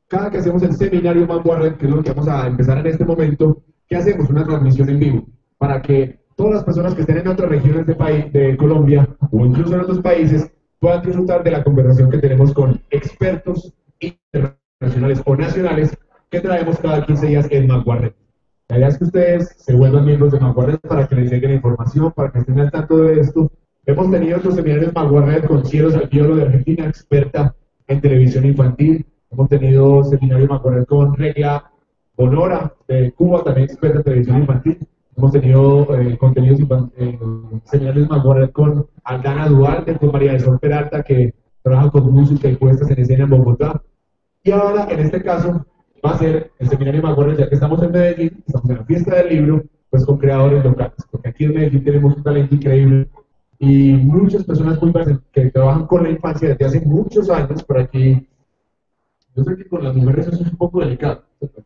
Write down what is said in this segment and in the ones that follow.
cada que hacemos el seminario Vanguardia, que es lo que vamos a empezar en este momento, ¿qué hacemos? Una transmisión en vivo, para que todas las personas que estén en otras regiones de, de Colombia o incluso en otros países puedan disfrutar de la conversación que tenemos con expertos internacionales o nacionales que traemos cada 15 días en Vanguardia. La idea es que ustedes se vuelvan miembros de Vanguardia para que les llegue la información, para que estén al tanto de esto. Hemos tenido otros seminarios Vanguardia con Cielo Salviolo de Argentina, experta en televisión infantil. Hemos tenido seminarios Vanguardia con Regla Bonora de Cuba, también experta en televisión infantil. Hemos tenido seminarios Vanguardia con Aldana Duarte, con María del Sol Peralta, que trabaja con música y puestas en escena en Bogotá. Y ahora, en este caso, va a ser el seminario Vanguardia, ya que estamos en Medellín, estamos en la fiesta del libro, pues con creadores locales, porque aquí en Medellín tenemos un talento increíble y muchas personas muy buenas que trabajan con la infancia desde hace muchos años. Por aquí, yo sé que con las mujeres eso es un poco delicado,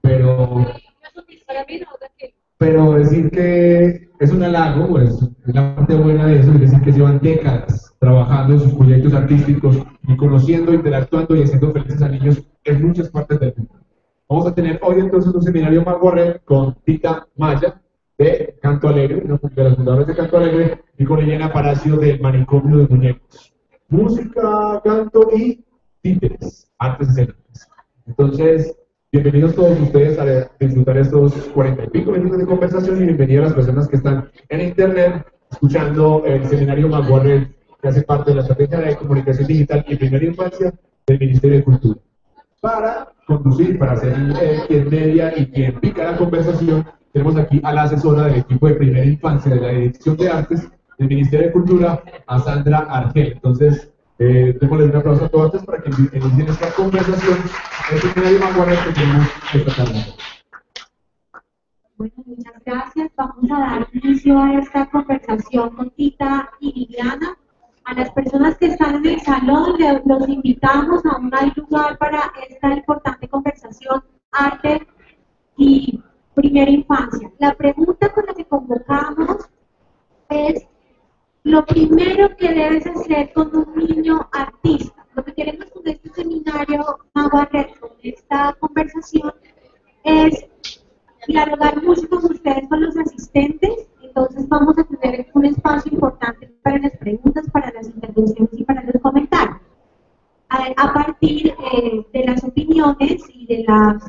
pero decir que es un halago, pues es la parte buena de eso, es decir que llevan décadas trabajando en sus proyectos artísticos y conociendo, interactuando y haciendo felices a niños en muchas partes del mundo. Vamos a tener hoy entonces un seminario Vanguardia con Tita Maya de Canto Alegre, una de las fundadoras de Canto Alegre, y con Elena Palacio del Manicomio de Muñecos. Música, canto y títeres, artes escénicas. Entonces, bienvenidos todos ustedes a disfrutar estos 40 y pico minutos de conversación y bienvenidos a las personas que están en internet escuchando el seminario Vanguardia, que hace parte de la estrategia de comunicación digital y primera infancia del Ministerio de Cultura. Para conducir, para ser quien media y quien pica la conversación, tenemos aquí a la asesora del equipo de primera infancia de la Dirección de Artes del Ministerio de Cultura, a Sandra Argel. Entonces, démosle un aplauso a todos para que inicien esta conversación. Este seminario Vanguardia que tenemos esta tarde. Bueno, muchas gracias. Vamos a dar inicio a esta conversación con Tita y Liliana. A las personas que están en el salón, los invitamos, aún hay lugar para esta importante conversación, arte y primera infancia. La pregunta con la que convocamos es lo primero que debes hacer con un niño artista. Lo que queremos con este seminario, Vanguardia, con esta conversación, es dialogar mucho con ustedes, con los asistentes. Entonces vamos a tener un espacio importante para las preguntas, para las intervenciones y para los comentarios. A partir de las opiniones y de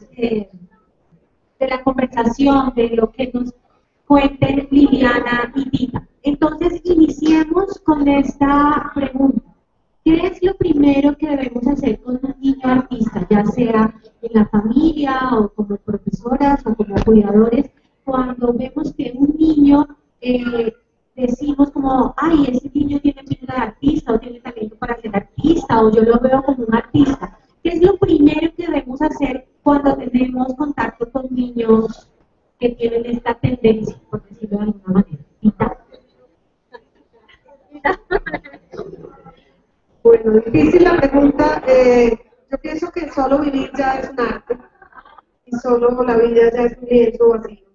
la conversación, de lo que nos cuenten Liliana y Tita. Entonces iniciemos con esta pregunta. ¿Qué es lo primero que debemos hacer con un niño artista, ya sea en la familia o como profesoras o como cuidadores, cuando vemos que un niño decimos como, ay, ese niño tiene pinta de artista o tiene talento para ser artista o yo lo veo como un artista? ¿Qué es lo primero que debemos hacer cuando tenemos contacto con niños que tienen esta tendencia, por decirlo de alguna manera? ¿Tita? Bueno, difícil la pregunta. Yo pienso que solo vivir ya es un arte y solo la vida ya es un lienzo vacío.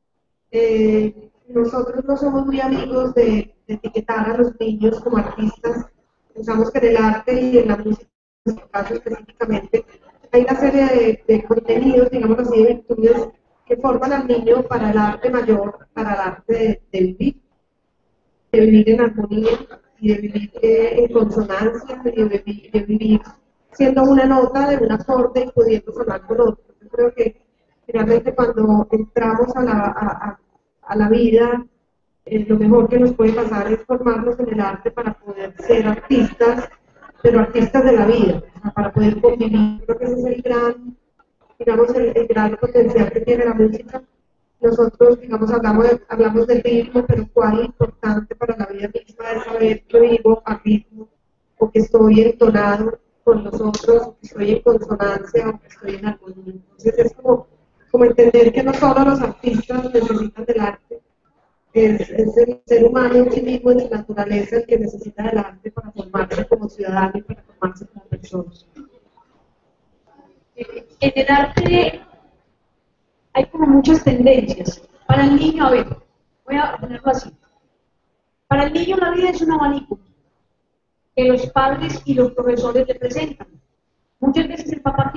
Nosotros no somos muy amigos de etiquetar a los niños como artistas. Pensamos que en el arte y en la música, en este caso específicamente, hay una serie de contenidos, digamos así, de virtudes que forman al niño para el arte mayor, para el arte de vivir en armonía y de vivir en consonancia, de vivir siendo una nota de un acorde y pudiendo sonar con otro. Yo creo que realmente cuando entramos a la vida, lo mejor que nos puede pasar es formarnos en el arte para poder ser artistas, pero artistas de la vida, o sea, para poder convivir. Creo que ese es el gran, digamos, el gran potencial que tiene la música. Nosotros, digamos, hablamos del ritmo, pero cuál importante para la vida misma es saber que vivo a ritmo, o que estoy entonado con los otros, o que estoy en consonancia, o que estoy en armonía. Entonces es como entender que no solo los artistas necesitan del arte, es el ser humano en sí mismo, en su naturaleza, el que necesita del arte para formarse como ciudadano y para formarse como persona. En el arte hay como muchas tendencias. Para el niño, a ver, voy a ponerlo así. Para el niño la vida es un abanico que los padres y los profesores le presentan. Muchas veces el papá quiere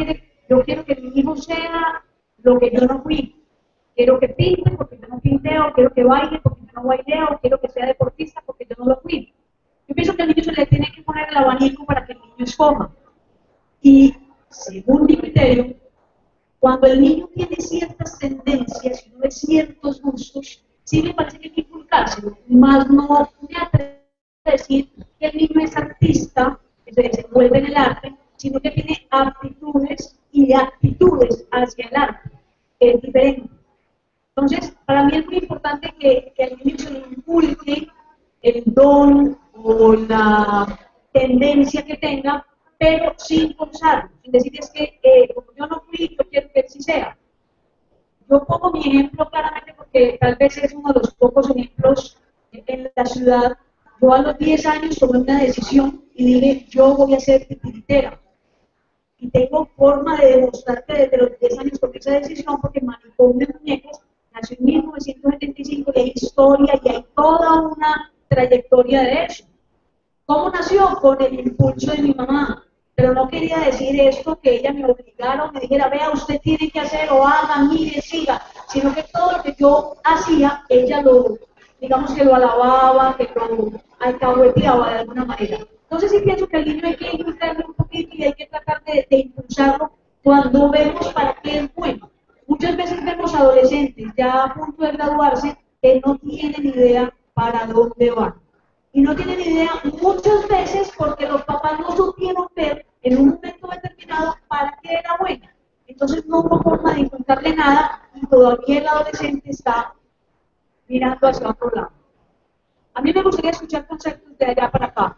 Yo quiero que mi hijo sea lo que yo no fui. Quiero que pinte porque yo no pinteo, quiero que baile porque yo no baileo, quiero que sea deportista porque yo no lo fui. Yo pienso que al niño se le tiene que poner el abanico para que el niño escoja. Y según mi criterio, cuando el niño tiene ciertas tendencias y no ve ciertos gustos, sí me parece que hay que inculcárselo, más no me atrevo a decir que el niño es artista, que se desenvuelve en el arte, sino que tiene aptitudes y actitudes hacia el arte, que es diferente. Entonces, para mí es muy importante que al niño se le inculque el don o la tendencia que tenga, pero sin forzarlo, sin decir es que como yo no fui, yo quiero que él sí sea. Yo pongo mi ejemplo claramente porque tal vez es uno de los pocos ejemplos en la ciudad. Yo a los 10 años tomé una decisión y dije, yo voy a ser titiritera. Y tengo forma de demostrar que desde los 10 años tomé esa decisión porque Manicomio de Muñecos nació en 1975 y hay historia y hay toda una trayectoria de eso. ¿Cómo nació? Con el impulso de mi mamá. Pero no quería decir esto que ella me obligara o me dijera, vea, usted tiene que hacer o haga, mire, siga, sino que todo lo que yo hacía, ella lo, digamos que lo alababa, que lo alcahueteaba de alguna manera. Entonces sí pienso que al niño hay que inculcarle un poquito y hay que tratar de impulsarlo cuando vemos para qué es bueno. Muchas veces vemos adolescentes ya a punto de graduarse que no tienen idea para dónde van. Y no tienen idea muchas veces porque los papás no supieron ver en un momento determinado para qué era bueno. Entonces no hubo forma de inculcarle nada y todavía el adolescente está mirando hacia otro lado. A mí me gustaría escuchar conceptos de allá para acá.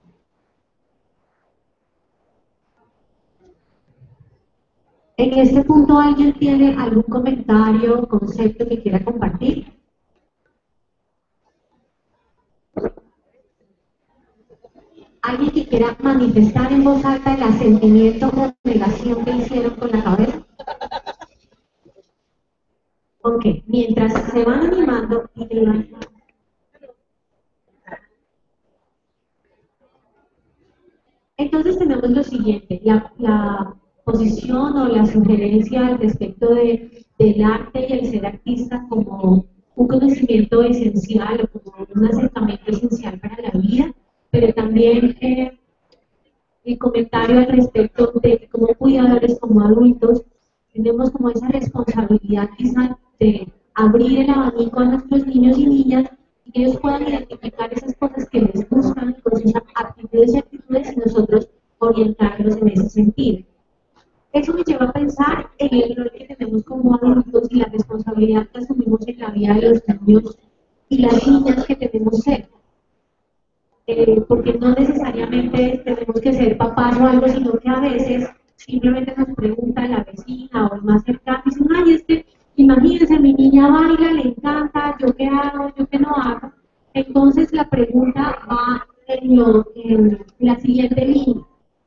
En este punto, ¿alguien tiene algún comentario o concepto que quiera compartir? ¿Alguien que quiera manifestar en voz alta el asentimiento o negación que hicieron con la cabeza? Ok, mientras se van animando y te van... Entonces tenemos lo siguiente, la posición o la sugerencia al respecto del arte y el ser artista como un conocimiento esencial o como un acercamiento esencial para la vida, pero también el comentario al respecto de que como cuidadores, como adultos, tenemos como esa responsabilidad quizá de abrir el abanico a nuestros niños y niñas y que ellos puedan identificar esas cosas que les gustan con sus aptitudes y actitudes y nosotros orientarlos en ese sentido. Eso me lleva a pensar en el rol que tenemos como adultos y la responsabilidad que asumimos en la vida de los niños y las niñas que tenemos cerca. Porque no necesariamente tenemos que ser papás o algo, sino que a veces simplemente nos pregunta la vecina o el más cercano y dicen, ay, imagínense, mi niña baila, le encanta, yo qué hago, yo qué no hago. Entonces la pregunta va en la siguiente línea.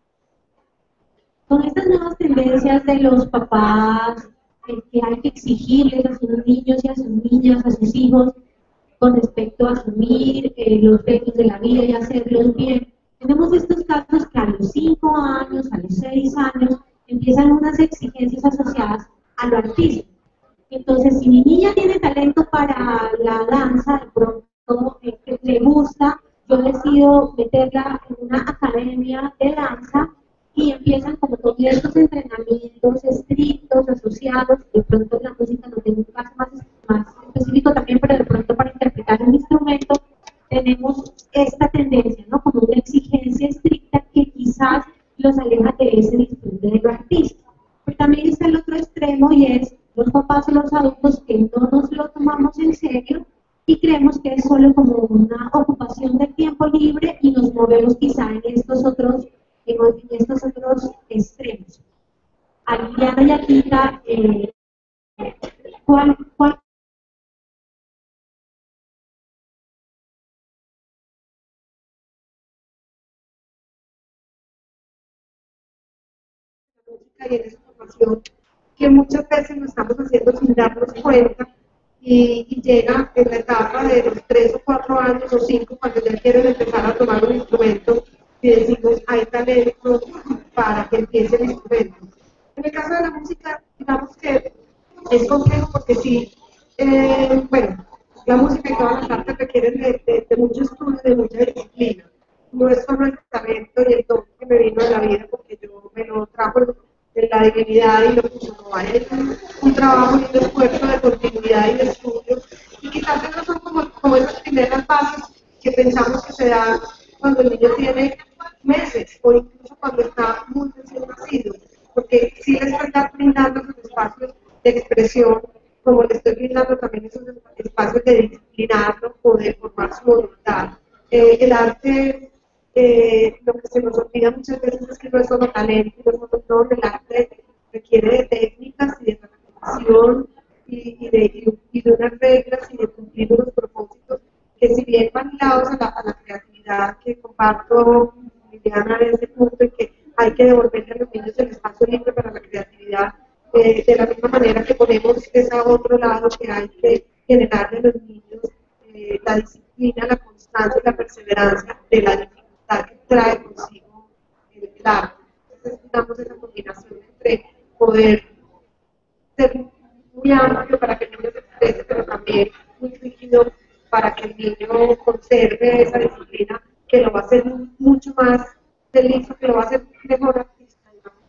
Con estas nuevas tendencias de los papás, que hay que exigirles a sus niños y a sus niñas, a sus hijos, con respecto a asumir los retos de la vida y hacerlos bien. Tenemos estos casos que a los 5 años, a los 6 años, empiezan unas exigencias asociadas a lo artístico. Entonces, si mi niña tiene talento para la danza, de pronto le gusta, yo decido meterla en una academia de danza y empiezan como con estos entrenamientos estrictos, asociados, de pronto la música no tiene un caso más específico también, pero de pronto para interpretar un instrumento tenemos esta tendencia, ¿no? Como una exigencia estricta que quizás los aleja de ese disfrute de lo artístico. Pero también está el otro extremo y es los papás o los adultos que no nos lo tomamos en serio y creemos que es solo como una ocupación de tiempo libre y nos movemos quizá en estos otros extremos. Aliana y Akita, ¿cuál y en esa formación que muchas veces lo estamos haciendo sin darnos cuenta y llega en la etapa de los 3 o 4 años o 5 cuando ya quieren empezar a tomar un instrumento y decimos hay talento para que empiece el instrumento. el caso de la música, digamos que es complejo porque sí, bueno, la música y todas las artes requieren de mucho estudio, de mucha disciplina. No es solo el talento y el don que me vino de la vida porque yo me lo trajo de la divinidad y lo puso, no, hay un trabajo y un esfuerzo de continuidad y de estudio. Y quizás esas son como esas primeras bases que pensamos que se dan cuando el niño tiene meses o incluso cuando está muy recién nacido, porque sí le están brindando esos espacios de expresión, como le estoy brindando también esos espacios de disciplinarlo o de formar su voluntad. El arte, lo que se nos olvida muchas veces es que no es solo talento, no es solo don, el arte requiere de técnicas y de repetición y de unas reglas y de cumplir unos propósitos que si bien van ligados a la creatividad, que comparto Liliana en ese punto y que hay que devolverle a los niños el espacio libre para la creatividad, de la misma manera que ponemos ese otro lado que hay que generarle a los niños la disciplina, la constancia y la perseverancia de la dificultad que trae consigo el arte. Entonces, digamos, esa combinación entre poder ser muy amplio para que el niño se exprese, pero también muy rígido para que el niño conserve esa disciplina que lo va a hacer mucho más feliz, que lo va a hacer mejor artista.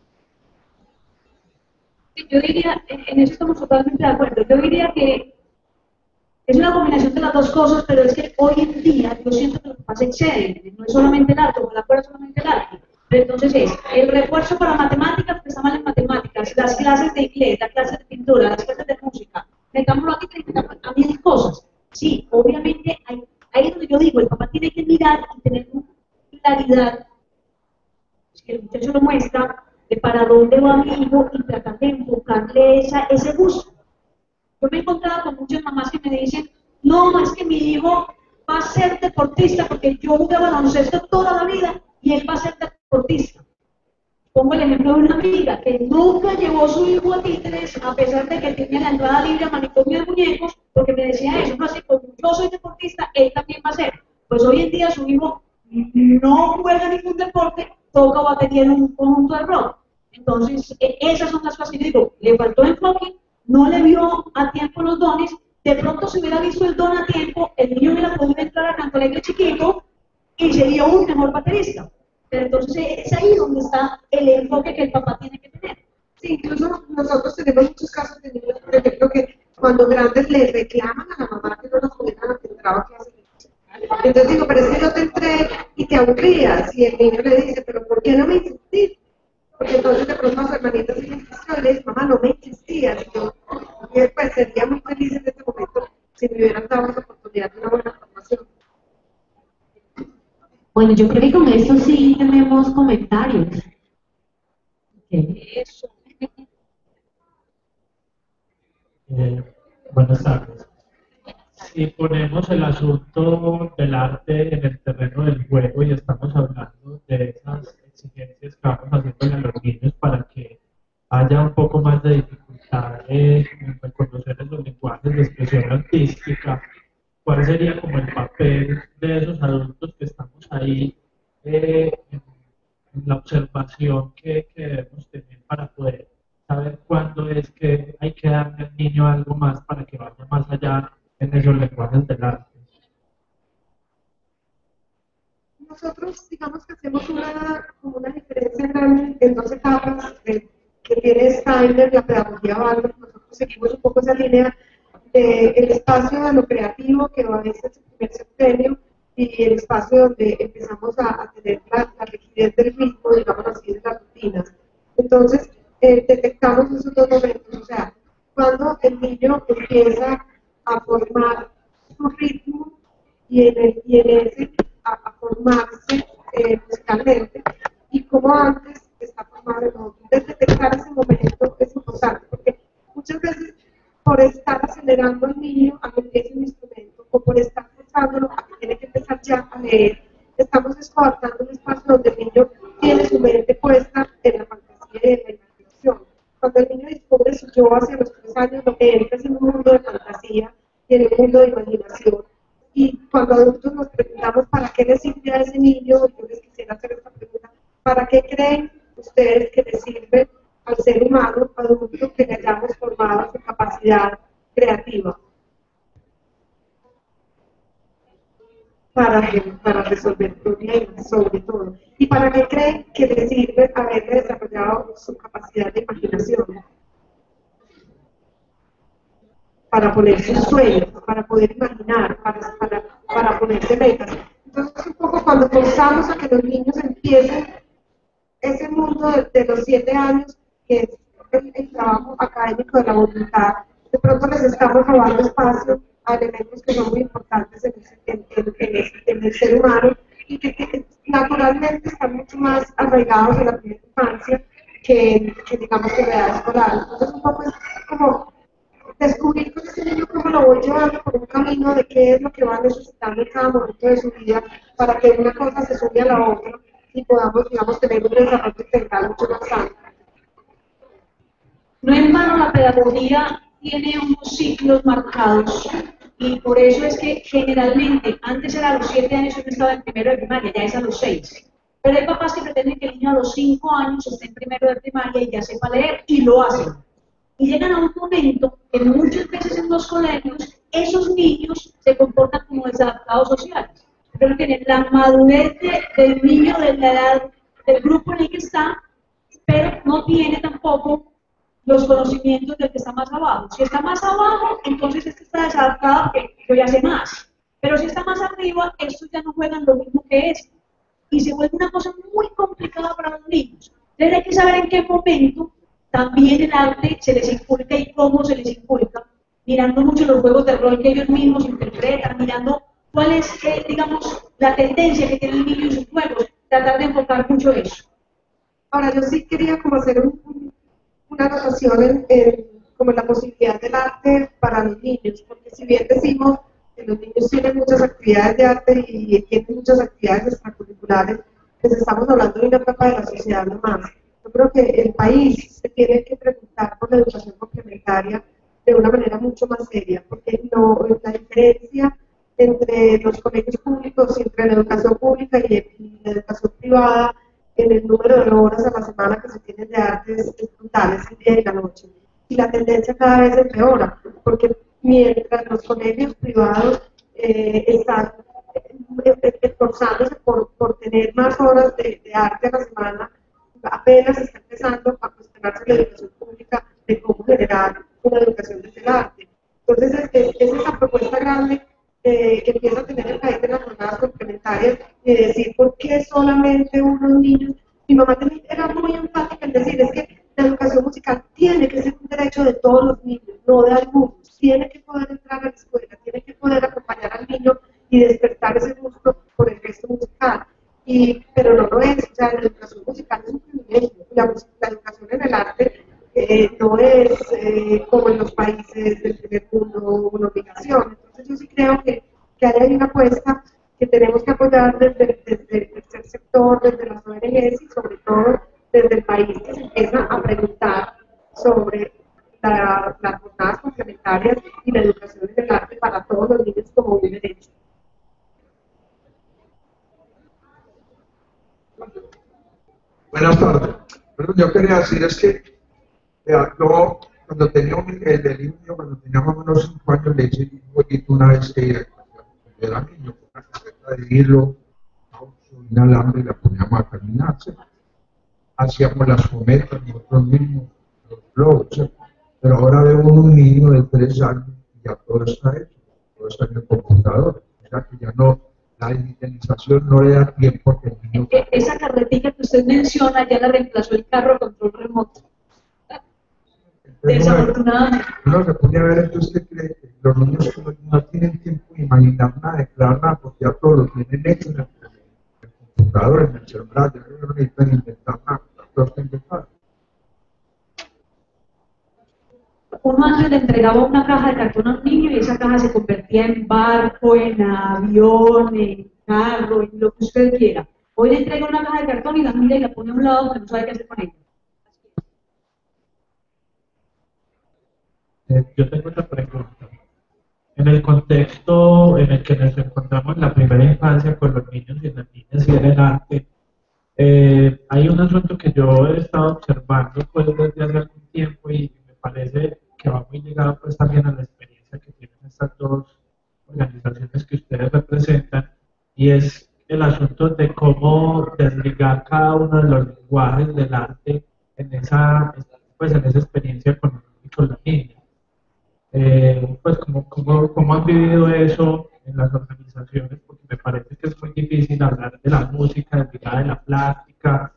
Yo diría, en eso estamos totalmente de acuerdo, yo diría que es una combinación de las dos cosas, pero es que hoy en día yo siento que los papás exceden, no es solamente el arte, la fuera solamente el arte, pero entonces es el refuerzo para matemáticas, que está mal en matemáticas, las clases de inglés, las clases de pintura, las clases de música, metámoslo aquí, a mil cosas. Sí, obviamente, ahí es donde yo digo, el papá tiene que mirar y tener claridad, que el muchacho lo muestra, de para dónde va mi hijo y tratar de enfocarle ese gusto. Yo me he encontrado con muchas mamás que me dicen, no, es que mi hijo va a ser deportista porque yo jugué baloncesto toda la vida y él va a ser deportista. Pongo el ejemplo de una amiga que nunca llevó a su hijo a títeres a pesar de que tenía la entrada libre a manicomio de muñecos, porque me decía eso, no, así como yo soy deportista, él también va a ser. Pues hoy en día su hijo no juega ningún deporte, toca batería en un conjunto de rock. Entonces, esas son las cosas que yo digo, le faltó enfoque, no le vio a tiempo los dones, de pronto si hubiera visto el don a tiempo, el niño hubiera podido entrar a canto alegre chiquito y sería un mejor baterista. Pero entonces es ahí donde está el enfoque que el papá tiene que tener. Sí, incluso nosotros tenemos muchos casos de niños, por ejemplo, que cuando grandes le reclaman a la mamá que no los pudieran a que entraba a clase de música. Entonces digo, pero es que yo te entré y te aburrías, y el niño le dice, pero ¿por qué no me insististe? Porque entonces de pronto a su hermanita se le insistió y le dice, mamá, no me insistías. Y yo pues, sería muy feliz en este momento si me hubieran dado esa oportunidad de una buena formación. Bueno, yo creo que con esto sí tenemos comentarios. Eso. Buenas tardes. Si ponemos el asunto del arte en el terreno del juego y estamos hablando de esas exigencias que vamos haciendo a los niños para que haya un poco más de dificultad en reconocer esos lenguajes de expresión artística, ¿cuál sería como el papel de esos adultos que estamos ahí en la observación que debemos tener para poder saber cuándo es que hay que darle al niño algo más para que vaya más allá en esos lenguajes del arte? Nosotros, digamos que hacemos como una diferencia grande en dos etapas que tiene Steiner, la pedagogía Waldorf. Nosotros seguimos un poco esa línea del espacio de lo creativo, que va a ser el primer septenio, y el espacio donde empezamos a tener la rigidez del ritmo, digamos así, de las rutinas. Entonces, detectamos esos dos momentos, o sea, cuando el niño empieza a formar su ritmo y en ese a formarse musicalmente, y como antes está formado en otro. Entonces, detectar ese momento es importante, porque muchas veces por estar acelerando al niño a que empiece un instrumento, o por estar forzándolo a que tiene que empezar ya a leer, estamos descoartando un espacio donde el niño tiene su mente puesta en la fantasía y en la imaginación. Cuando el niño descubre su yo hacia los 3 años, lo que entra es en un mundo de fantasía y en un mundo de imaginación. Y cuando adultos nos preguntamos para qué le sirve a ese niño, yo les quisiera hacer esta pregunta: ¿para qué creen ustedes que le sirve al el ser humano adulto que le hayamos formado su capacidad creativa para resolver problemas, sobre todo. ¿Y para qué creen que le sirve haber desarrollado su capacidad de imaginación? Para poner sus sueños, para poder imaginar, para ponerse metas. Entonces, un poco cuando forzamos a que los niños empiecen ese mundo de los 7 años, que es el trabajo académico de la voluntad, de pronto les estamos robando espacio a elementos que son muy importantes en el ser humano y que naturalmente están mucho más arraigados en la primera infancia que digamos que en la edad escolar. Entonces, un poco es como descubrir con ese niño cómo lo voy llevando por un camino de qué es lo que va necesitando en cada momento de su vida para que una cosa se sume a la otra y podamos, digamos, tener un desarrollo integral mucho más sano. No en vano la pedagogía tiene unos ciclos marcados y por eso es que generalmente antes era a los 7 años uno estaba en primero de primaria, ya es a los 6. Pero hay papás que pretenden que el niño a los 5 años esté en primero de primaria y ya sepa leer y lo hacen. Y llegan a un momento que muchas veces en los colegios esos niños se comportan como desadaptados sociales. Pero tienen la madurez del niño de la edad del grupo en el que está, pero no tiene tampoco los conocimientos del que está más abajo. Si está más abajo, entonces este está desadaptado, que yo ya sé más. Pero si está más arriba, estos ya no juegan lo mismo que este. Y se vuelve una cosa muy complicada para los niños. Entonces hay que saber en qué momento también el arte se les inculca y cómo se les inculca, mirando mucho los juegos de rol que ellos mismos interpretan, mirando cuál es, digamos, la tendencia que tiene el niño en sus juegos, tratar de enfocar mucho eso. Ahora, yo sí quería como hacer una anotación como la posibilidad del arte para los niños, porque si bien decimos que los niños tienen muchas actividades de arte y tienen muchas actividades extracurriculares, pues estamos hablando de una etapa de la sociedad nomás. Yo creo que el país se tiene que preguntar por la educación complementaria de una manera mucho más seria, porque la diferencia entre los colegios públicos y entre la educación pública y la educación privada en el número de horas a la semana que se tienen de arte es brutal, es el día y la noche. Y la tendencia cada vez empeora, porque mientras los colegios privados están esforzándose por tener más horas de arte a la semana, apenas está empezando a cuestionarse la educación pública de cómo generar una educación desde el arte. Entonces, es esa propuesta grande que empieza a tener el país de las jornadas complementarias y decir por qué solamente unos niños. Mi mamá era muy enfática en decir, es que la educación musical tiene que ser un derecho de todos los niños, no de algunos. Tiene que poder entrar a la escuela, tiene que poder acompañar al niño y despertar ese gusto por el gesto musical. Pero no lo es, o sea, la educación musical es un privilegio, la educación en el arte no es como en los países del primer mundo una obligación. Entonces yo sí creo que hay una apuesta que tenemos que apoyar desde el tercer sector, desde las ONGs y sobre todo desde el país, que se empieza a preguntar sobre las jornadas complementarias y la educación en el arte para todos los niños como un derecho. Buenas tardes. Bueno, yo quería decir es que yo cuando tenía el delirio, cuando tenía más o menos 5 años, le hice un poquito una vez que era niño, con una carreta de hilo, un alambre y la poníamos a caminarse. Hacíamos las cometas nosotros mismos, los globos, pero ahora veo un niño de 3 años y ya todo está hecho, todo está en el computador, o sea que ya no. La digitalización no le da tiempo a que el niño... Esa carretilla que usted menciona ya la reemplazó el carro control remoto. Desafortunadamente. Uno se pone a ver, entonces usted cree que los niños no tienen tiempo de imaginar nada, de crear nada, porque ya todo lo tienen hecho en el computador, en el celular, ya no necesitan inventar nada, todo está inventado. Uno antes le entregaba una caja de cartón a un niño y esa caja se convertía en barco, en avión, en carro, en lo que usted quiera. Hoy le entrega una caja de cartón y la mira y la pone a un lado porque no sabe qué hacer con ella. Yo tengo otra pregunta. En el contexto en el que nos encontramos en la primera infancia con los niños y las niñas y en el arte, Hay un asunto que yo he estado observando pues desde hace algún tiempo y me parece que va muy ligado pues también a la experiencia que tienen estas dos organizaciones que ustedes representan, y es el asunto de cómo desligar cada uno de los lenguajes del arte en esa, pues, en esa experiencia con la niña. Pues cómo han vivido eso en las organizaciones, porque me parece que es muy difícil hablar de la música, de la plástica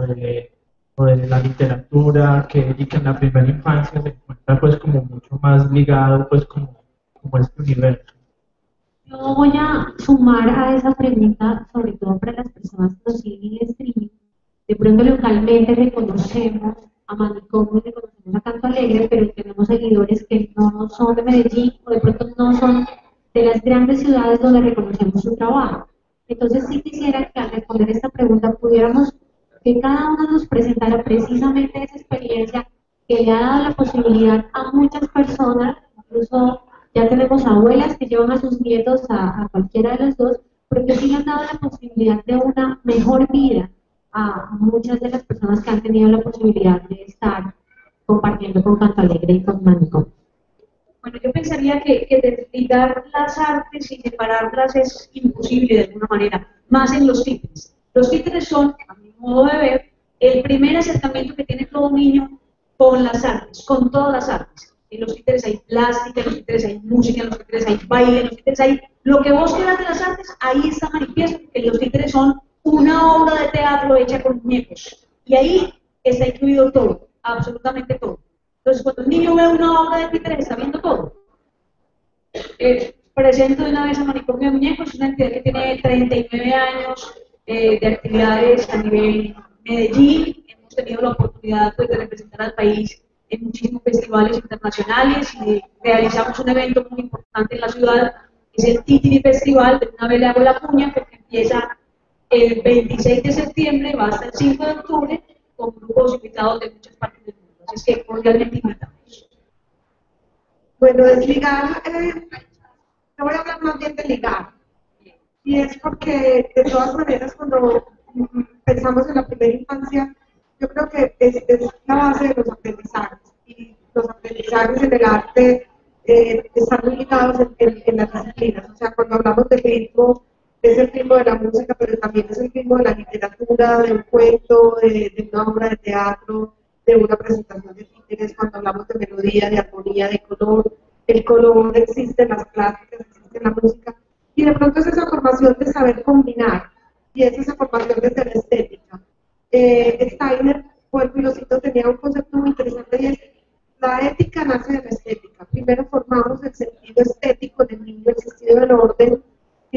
o de la literatura, y que en la primera infancia se encuentra pues como mucho más ligado pues como este universo. Yo voy a sumar a esa pregunta, sobre todo para las personas que nos siguen en streaming. De pronto localmente reconocemos a Manicomio, reconocemos a Canto Alegre, pero tenemos seguidores que no son de Medellín o de pronto no son de las grandes ciudades donde reconocemos su trabajo. Entonces sí quisiera que al responder esta pregunta pudiéramos que cada uno nos presentara precisamente esa experiencia que le ha dado la posibilidad a muchas personas, incluso ya tenemos abuelas que llevan a sus nietos a cualquiera de los dos, pero que sí le han dado la posibilidad de una mejor vida a muchas de las personas que han tenido la posibilidad de estar compartiendo con Canto Alegre y con Manicomio. Bueno, yo pensaría que desligar las artes y separarlas es imposible de alguna manera, más en los títeres. Los títeres son, a mi modo de ver, el primer acercamiento que tiene todo niño con las artes, con todas las artes. En los títeres hay plástica, en los títeres hay música, en los títeres hay baile, en los títeres hay lo que vos quieras de las artes, ahí está manifiesto, que los títeres son una obra de teatro hecha con muñecos. Y ahí está incluido todo, absolutamente todo. Entonces, cuando un niño ve una obra de títeres, está viendo todo. Presento de una vez a Manicomio de Muñecos, es una entidad que tiene 39 años de actividades a nivel Medellín. Hemos tenido la oportunidad pues, de representar al país en muchísimos festivales internacionales y realizamos un evento muy importante en la ciudad, que es el Titiri Festival. De una vez le hago la cuña porque empieza el 26 de septiembre y va hasta el 5 de octubre con grupos invitados de muchas partes del mundo. Así es que cordialmente invitamos. Bueno, desligar, yo voy a hablar más bien de ligar. Y es porque, de todas maneras, cuando pensamos en la primera infancia, yo creo que es la base de los aprendizajes. Y los aprendizajes en el arte están muy ligados en las disciplinas. O sea, cuando hablamos de ritmo, es el ritmo de la música, pero también es el ritmo de la literatura, de un cuento, de una obra de teatro, de una presentación de títeres. Cuando hablamos de melodía, de armonía, de color, el color existe en las plásticas, existe en la música, y de pronto es esa formación de saber combinar, y es esa formación desde la estética. Steiner, vuelvo y lo cito, tenía un concepto muy interesante, y es: la ética nace de la estética. Primero formamos el sentido estético del niño, el sentido del orden y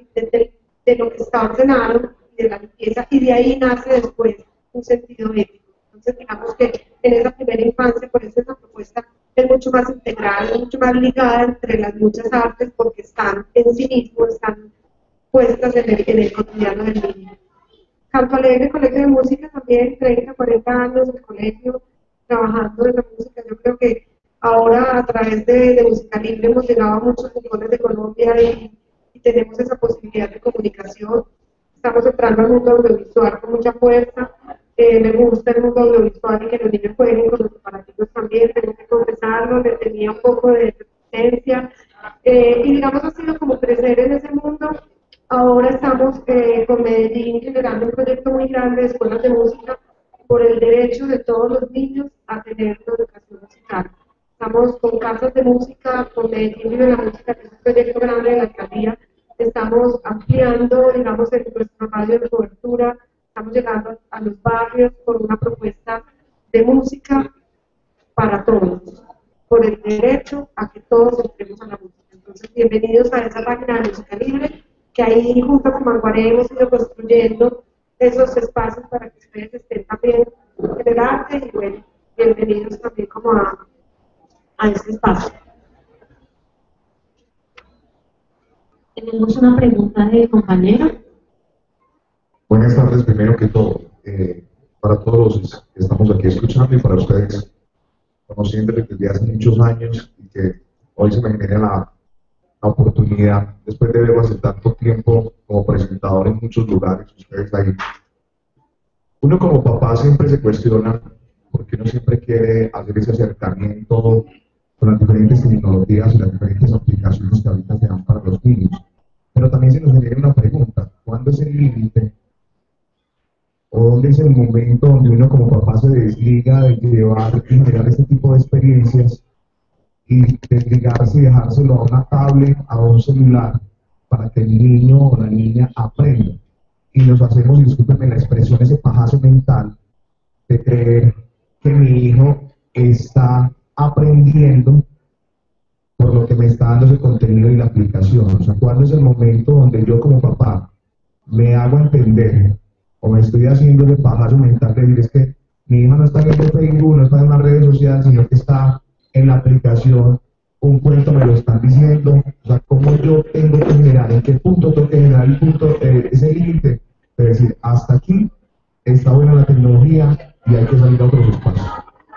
de lo que está ordenado y de la limpieza, y de ahí nace después un sentido ético. Entonces, digamos que en esa primera infancia, por eso esa propuesta es mucho más integral, es mucho más ligada entre las muchas artes, porque están en sí mismos, están puestas en el cotidiano del niño. Canto Alegre, colegio de música también, 30, 40 años el colegio trabajando en la música. Yo creo que ahora a través de Música Libre hemos llegado a muchos rincones de Colombia y tenemos esa posibilidad de comunicación. Estamos entrando al mundo audiovisual con mucha fuerza. Me gusta el mundo audiovisual y que los niños jueguen con los preparativos también. Tengo que confesarlo, le tenía un poco de resistencia. Y digamos, ha sido como crecer en ese mundo. Ahora estamos con Medellín generando un proyecto muy grande de escuelas de música por el derecho de todos los niños a tener una educación musical. Estamos con casas de música, con Medellín Vive la Música, que es un proyecto grande de la alcaldía. Estamos ampliando, digamos, en nuestro radio de cobertura. Estamos llegando a los barrios con una propuesta de música para todos, por el derecho a que todos entremos a la música. Entonces, bienvenidos a esa página de Música Libre, que ahí junto con Manguaré hemos ido construyendo esos espacios para que ustedes estén también en el arte, y bueno, bienvenidos también como a este espacio. Tenemos una pregunta de compañero. Buenas tardes, primero que todo, para todos los que estamos aquí escuchando y para ustedes, conociéndole desde hace muchos años y que hoy se me genera la oportunidad, después de verlo hace tanto tiempo como presentador en muchos lugares, ustedes ahí uno como papá siempre se cuestiona porque uno siempre quiere hacer ese acercamiento con las diferentes tecnologías y las diferentes aplicaciones que ahorita se dan para los niños. Pero también se nos genera una pregunta: ¿cuándo es el límite o dónde es el momento donde uno como papá se desliga de llevar y generar este tipo de experiencias y desligarse y dejárselo a una tablet, a un celular, para que el niño o la niña aprenda? Y nos hacemos, y discúlpenme la expresión, ese pajazo mental de creer que mi hijo está aprendiendo por lo que me está dando ese contenido y la aplicación. O sea, ¿cuándo es el momento donde yo como papá me hago entender o me estoy haciendo ese pajazo mental de decir es que mi hija no está viendo Facebook, no está en las redes sociales, sino que está en la aplicación, un cuento me lo están diciendo? O sea, ¿cómo yo tengo que generar, en qué punto tengo que generar el punto, ese límite de decir hasta aquí está buena la tecnología y hay que salir a otros espacios?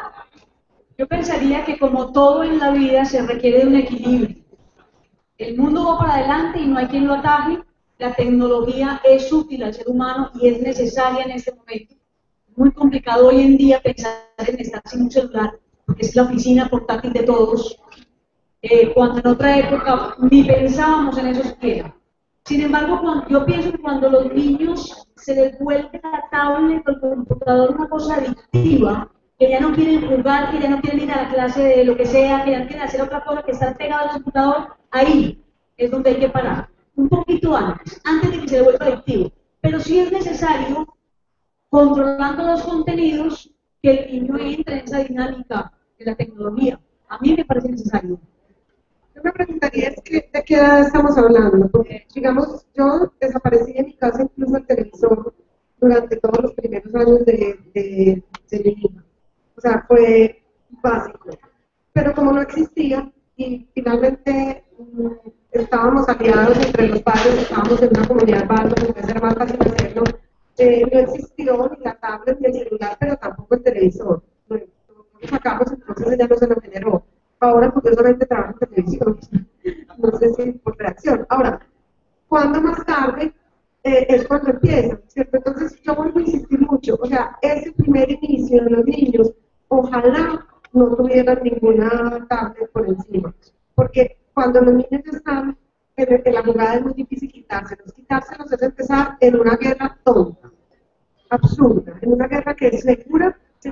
Yo pensaría que como todo en la vida se requiere de un equilibrio. El mundo va para adelante y no hay quien lo ataje. La tecnología es útil al ser humano y es necesaria en este momento. Es muy complicado hoy en día pensar en estar sin un celular, porque es la oficina portátil de todos, cuando en otra época ni pensábamos en eso siquiera. Sin embargo, yo pienso que cuando los niños se les vuelve la tablet o el computador una cosa adictiva, que ya no quieren jugar, que ya no quieren ir a la clase de lo que sea, que ya no quieren hacer otra cosa que estar pegado al computador, ahí es donde hay que parar. Un poquito antes de que se vuelva adictivo. Pero sí es necesario, controlando los contenidos, que el niño entre en esa dinámica de la tecnología. A mí me parece necesario. Yo me preguntaría es que, ¿de qué edad estamos hablando? Porque, digamos, yo desaparecí de mi casa incluso el televisor durante todos los primeros años de mi hija. O sea, fue básico. Pero como no existía, y finalmente estábamos aliados entre los padres, estábamos en una comunidad barrio, donde era más fácil hacerlo, no existió ni la tablet ni el celular, pero tampoco el televisor. Lo sacamos, entonces ella no se lo generó. Ahora, curiosamente, trabaja en televisión. No sé si por reacción. Ahora, ¿cuándo más tarde? Es cuando empieza, ¿cierto? Entonces, yo vuelvo a insistir mucho. O sea, ese primer inicio de los niños, ojalá no tuvieran ninguna tablet por encima. Porque cuando los niños están en la jugada es muy difícil quitárselos. Quitárselos es empezar en una guerra tonta, absurda, en una guerra que es seguro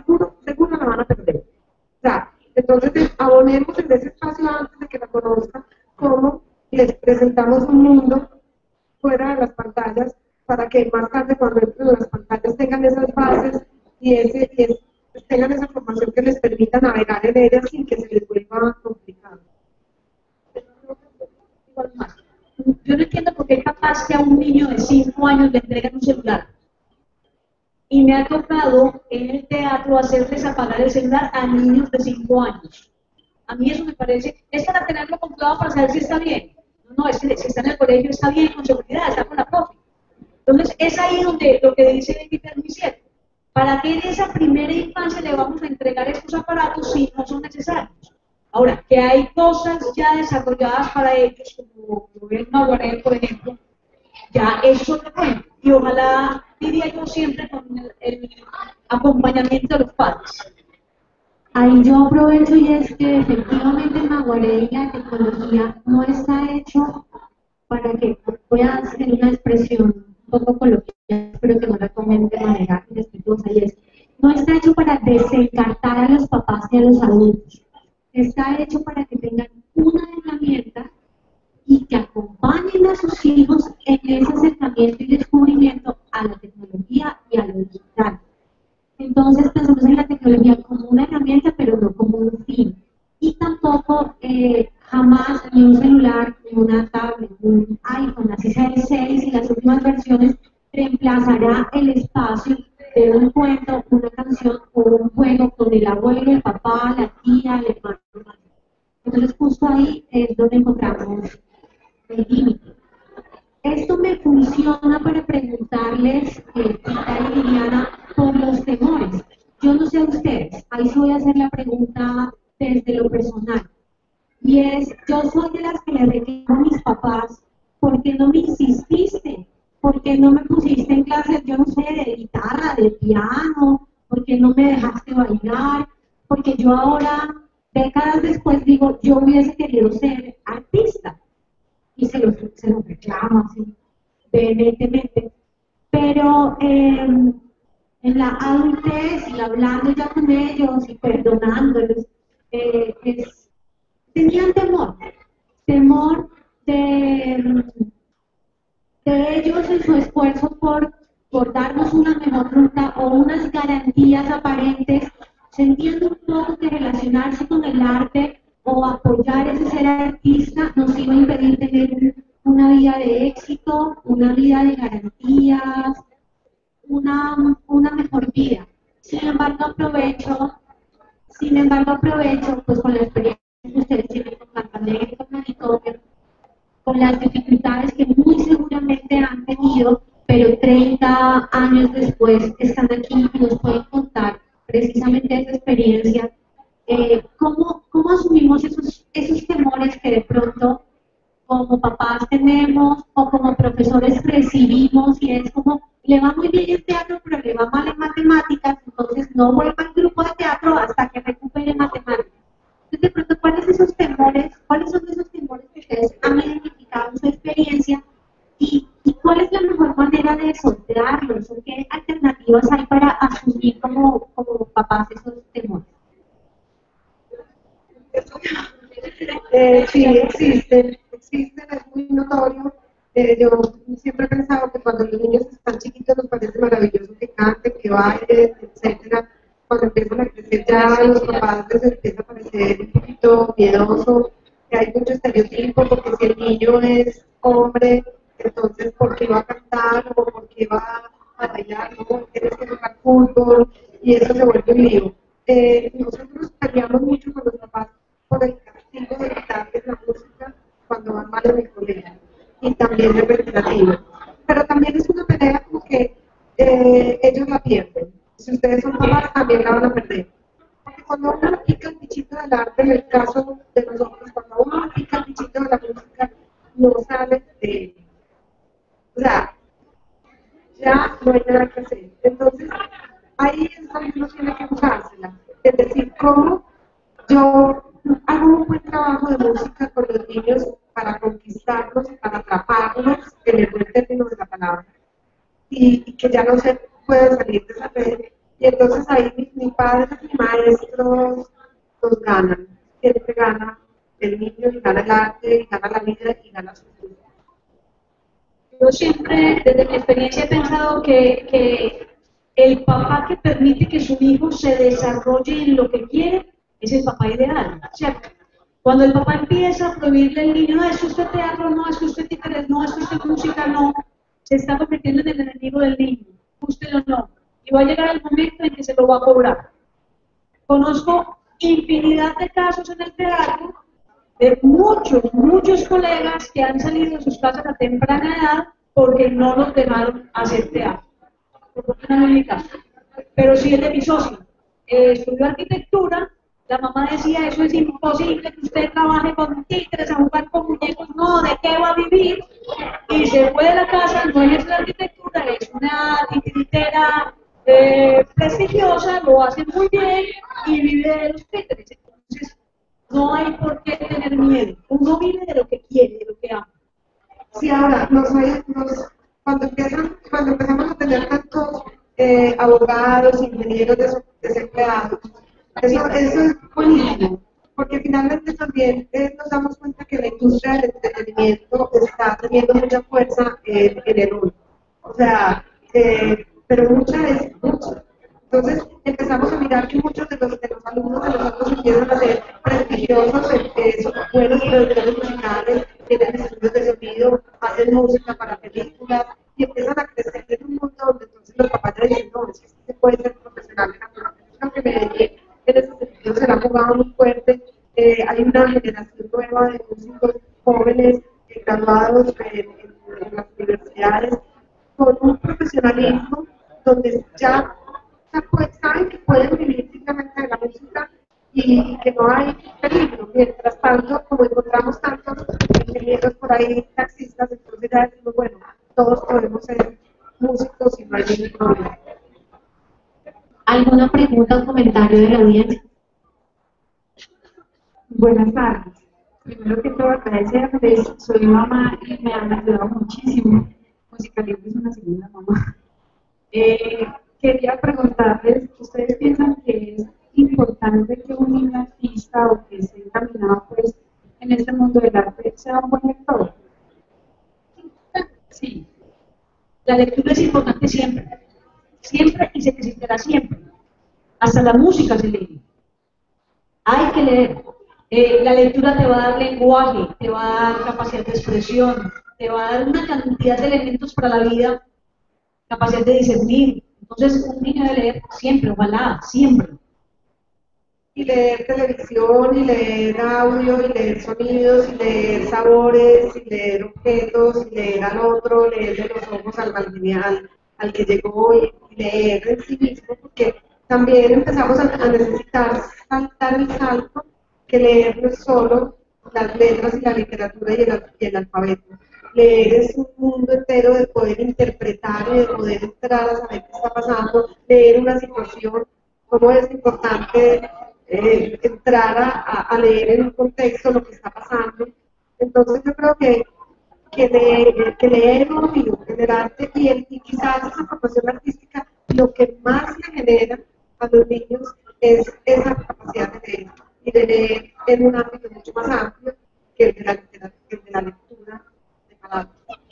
la van a perder. O sea, entonces abonemos en ese espacio antes de que la conozcan, cómo les presentamos un mundo fuera de las pantallas, para que más tarde cuando entren en las pantallas tengan esas bases y tengan esa formación que les permita navegar en ellas sin que se les vuelva complicado. Yo no entiendo por qué es capaz que a un niño de 5 años le entreguen un celular. Y me ha tocado en el teatro hacerles apagar el celular a niños de 5 años. A mí eso me parece, es para tenerlo controlado para saber si está bien. No, es que si está en el colegio está bien, con seguridad, está con la profe. Entonces es ahí donde lo que dice Peter es muy cierto. ¿Para qué en esa primera infancia le vamos a entregar estos aparatos si no son necesarios? Ahora, que hay cosas ya desarrolladas para ellos, como el Nahuaré, por ejemplo, ya eso lo cuento. Y ojalá, diría yo siempre, con el acompañamiento de los padres. Ahí yo aprovecho y es que efectivamente el Nahuaré y la tecnología no está hecho para que pueda hacer una expresión un poco coloquial, pero que no la tomen de manera irrespetuosa, y es, no está hecho para desencartar a los papás y a los adultos. Está hecho para que tengan una herramienta y que acompañen a sus hijos en ese acercamiento y descubrimiento a la tecnología y a lo digital. Entonces pensamos en la tecnología como una herramienta, pero no como un fin. Y tampoco jamás ni un celular, ni una tablet, ni un iPhone, así sea el 6 y las últimas versiones, reemplazará el espacio de un cuento, una canción o un juego con el abuelo, el papá, la tía, el hermano. Entonces justo ahí es donde encontramos el límite. Esto me funciona para preguntarles, Tita y Liliana, por los temores. Yo no sé a ustedes, ahí sí voy a hacer la pregunta desde lo personal. Y es, yo soy de las que le reclamo a mis papás, ¿por qué no me insististe? ¿por qué no me pusiste en clases, yo no sé, de guitarra, de piano? ¿Por qué no me dejaste bailar? Porque yo ahora, décadas después, digo, yo hubiese querido ser artista. Y se lo reclamo así, vehementemente. Pero en la adultez y hablando ya con ellos y perdonándolos, tenían temor de ellos en su esfuerzo por darnos una mejor ruta o unas garantías aparentes, sentían un poco que relacionarse con el arte o apoyar ese ser artista nos iba a impedir tener una vida de éxito, una vida de garantías, una mejor vida. Sin embargo aprovecho pues con la experiencia que ustedes tienen con Cantalegre y con Manicomio, con las dificultades que muy seguramente han tenido, pero 30 años después están aquí y nos pueden contar precisamente esa experiencia. ¿Cómo asumimos esos temores que de pronto como papás tenemos o como profesores recibimos y es como, le va muy bien en teatro, pero le va mal en matemáticas, entonces no vuelva al grupo de teatro hasta que recupere matemáticas? Entonces, de pronto, ¿cuáles son esos temores que ustedes han identificado en su experiencia y cuál es la mejor manera de sortearlos o qué alternativas hay para asumir como papás esos temores? Sí, existen, es muy notorio. Yo siempre he pensado que cuando los niños están chiquitos nos parece maravilloso que canten, que bailen, etcétera. Cuando empiezan a crecer ya los papás les empieza a parecer un poquito miedoso, que hay mucho estereotipo, porque si el niño es hombre, entonces ¿por qué va a cantar o por qué va a bailar? No, tienes que jugar fútbol y eso se vuelve un lío. Nosotros peleamos mucho con los papás por el castigo de quitarles la música cuando van mal en el colegio y también el recreativo. Pero también es una pelea como que ellos la pierden. Si ustedes son papás, también la van a perder. Porque cuando uno pica el bichito del arte, en el caso de nosotros, cuando uno pica el bichito de la música, no sale de él. O sea, ya no hay nada que hacer. Entonces, ahí es donde uno tiene que usársela. Es decir, cómo yo hago un buen trabajo de música con los niños para conquistarlos, para atraparlos en el buen término de la palabra y que ya no se puede salir de esa red. Y entonces ahí mi padre y maestros nos ganan. Siempre gana el niño y gana el arte y gana la vida y gana su vida. Yo siempre, desde mi experiencia, he pensado que el papá que permite que su hijo se desarrolle en lo que quiere es el papá ideal, ¿cierto? Cuando el papá empieza a prohibirle al niño, no, es que usted teatro, no, es que usted títeres, no, es que usted música, no, se está convirtiendo en el enemigo del niño, ústelo no. Y va a llegar el momento en que se lo va a cobrar. Conozco infinidad de casos en el teatro de muchos colegas que han salido de sus casas a temprana edad porque no los dejaron hacer teatro. Por no es mi caso. Pero sí es de mi socio. Estudió arquitectura, la mamá decía, eso es imposible que usted trabaje con títeres, a jugar con muñecos, no, ¿de qué va a vivir? Y se fue de la casa, no es la arquitectura, es una titiritera prestigiosa, lo hace muy bien y vive de los títeres. Entonces, no hay por qué tener miedo. Uno vive de lo que quiere, de lo que ama. Sí, ahora, cuando empezamos a tener tantos abogados, ingenieros desempleados, eso es buenísimo, porque finalmente también nos damos cuenta que la industria del entretenimiento está teniendo mucha fuerza en el mundo. O sea, pero mucha es mucha. Entonces empezamos a mirar que muchos de los alumnos de nosotros empiezan a ser prestigiosos, son buenos productores musicales, tienen estudios de sonido, hacen música para películas y empiezan a crecer en un mundo donde entonces los papás ya dicen, no, es que se puede ser profesional de la música, que Medellín en ese sentido se la ha jugado muy fuerte. Hay una generación nueva de músicos jóvenes graduados en las universidades con un profesionalismo donde ya saben que pueden vivir simplemente de la música y que no hay peligro. Mientras tanto, como encontramos tantos ingenieros por ahí, taxistas, entonces ya decimos, bueno, todos podemos ser músicos y no hay ningún problema. ¿Alguna pregunta o comentario de la audiencia? Buenas tardes. Primero que todo, agradecerles. Soy mamá y me han ayudado muchísimo. Musicalmente es una segunda mamá. Quería preguntarles, ¿ustedes piensan que es importante que un niño artista o que esté encaminado pues, en este mundo del arte sea un buen lector? Sí. La lectura es importante siempre. Siempre y se necesitará siempre. Hasta la música se lee. Hay que leer. La lectura te va a dar lenguaje, te va a dar capacidad de expresión, te va a dar una cantidad de elementos para la vida, capacidad de discernir. Entonces, un niño debe leer siempre, ojalá, siempre. Y leer televisión, y leer audio, y leer sonidos, y leer sabores, y leer objetos, y leer al otro, leer de los ojos al que llegó, y leer en sí mismo, porque también empezamos a necesitar saltar el salto, que leer no es solo las letras y la literatura y el alfabeto. Leer es un mundo entero de poder interpretar y de poder entrar a saber qué está pasando, leer una situación, cómo es importante entrar a leer en un contexto lo que está pasando. Entonces yo creo que leer obvio en el arte y quizás esa formación artística, lo que más le genera a los niños es esa capacidad de leer y de leer en un ámbito mucho más amplio que el de la lectura de palabras.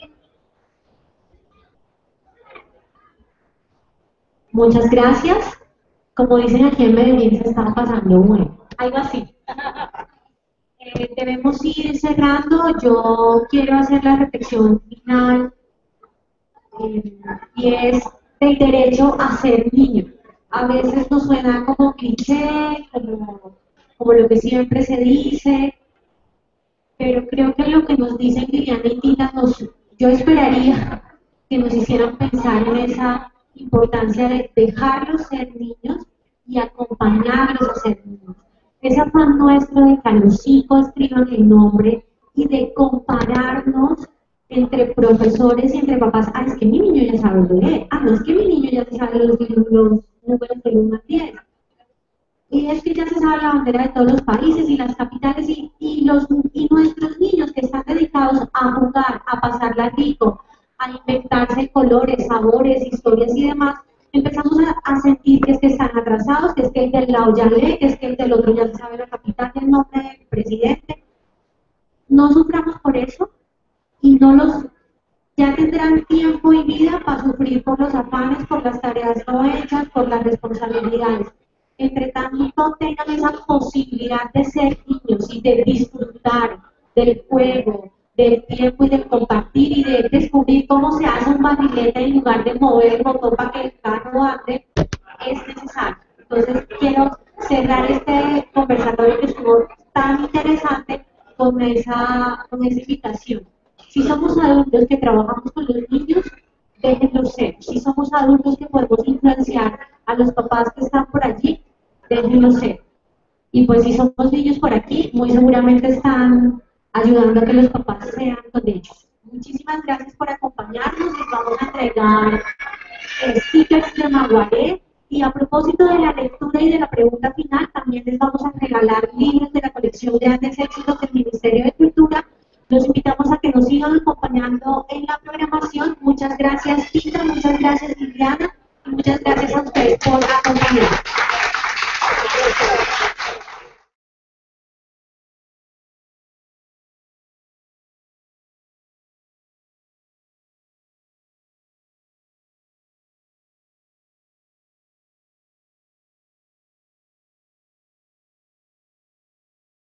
Muchas gracias. Como dicen aquí en Medellín, se está pasando bueno. Algo así. Debemos ir cerrando. Yo quiero hacer la reflexión final y es del derecho a ser niño. A veces nos suena como cliché, como lo que siempre se dice, pero creo que lo que nos dicen Liliana y Tita, yo esperaría que nos hicieran pensar en esa importancia de dejarlos ser niños y acompañarlos a ser niños. Ese afán nuestro de que a los hijos escriban el nombre y de compararnos entre profesores y entre papás. Ah, es que mi niño ya sabe leer. Ah, no, es que mi niño ya se sabe los números del 1 al 10. Y es que ya se sabe la bandera de todos los países y las capitales y nuestros niños que están dedicados a jugar, a pasarla rico, a inventarse colores, sabores, historias y demás, empezamos a sentir que es que están atrasados, que es que el del lado ya lee, que es que el del otro ya se sabe la capital y el nombre del presidente. No suframos por eso y ya tendrán tiempo y vida para sufrir por los afanes, por las tareas no hechas, por las responsabilidades. Entre tanto tengan esa posibilidad de ser niños y de disfrutar del juego, del tiempo y del compartir y de descubrir cómo se hace un barrilete en lugar de mover el botón para que el carro ande, es necesario. Entonces quiero cerrar este conversatorio que estuvo tan interesante con esa invitación. Si somos adultos que trabajamos con los niños, déjenlos ser. Si somos adultos que podemos influenciar a los papás que están por allí, déjenlos ser. Y pues si somos niños por aquí, muy seguramente están ayudando a que los papás sean con ellos. Muchísimas gracias por acompañarnos. Les vamos a entregar stickers de Maguaré. Y a propósito de la lectura y de la pregunta final, también les vamos a regalar libros de la colección de Grandes Éxitos del Ministerio de Cultura. Los invitamos a que nos sigan acompañando en la programación. Muchas gracias, Tita, muchas gracias, Liliana, y muchas gracias.